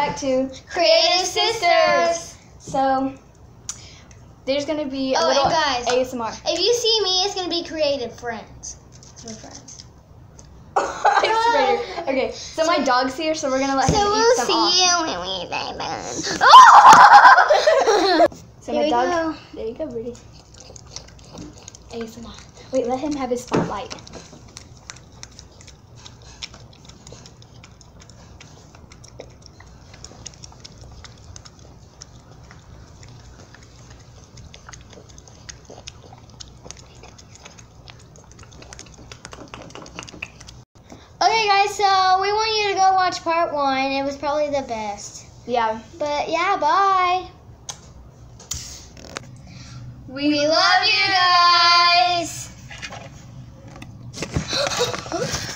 back to Creative Sisters. So there's gonna be a Oh, little and guys, ASMR. If you see me, it's gonna be Creative Friends. So we're friends. Okay, so my dog's here, so we're gonna let him So eat we'll some see off. you when we die then. So Here my we dog. go. There you go, Rudy. ASMR. Wait, let him have his spotlight. Okay, guys, so we want you to go watch part 1. It was probably the best. Yeah. But yeah, bye. We love you guys.